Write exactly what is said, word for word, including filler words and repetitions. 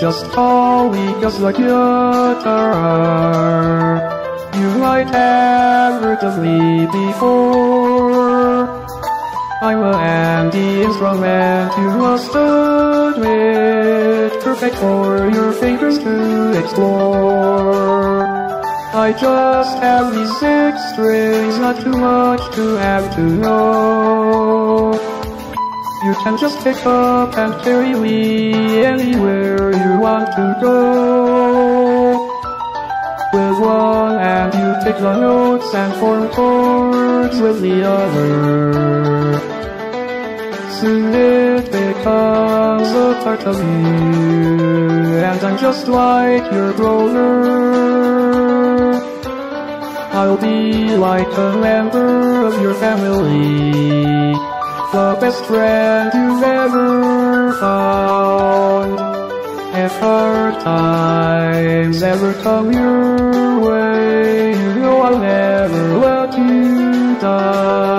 Just call me just like you are. You might have heard of me before. I'm a handy instrument you must admit, perfect for your fingers to explore. I just have these six strings, not too much to have to know. You can just pick up and carry me anywhere you want to go. With one hand you take the notes and form chords with the other. Soon it becomes a part of you, and I'm just like your brother. I'll be like a member of your family, the best friend you've ever found. If hard times ever come your way, you know I'll never let you down.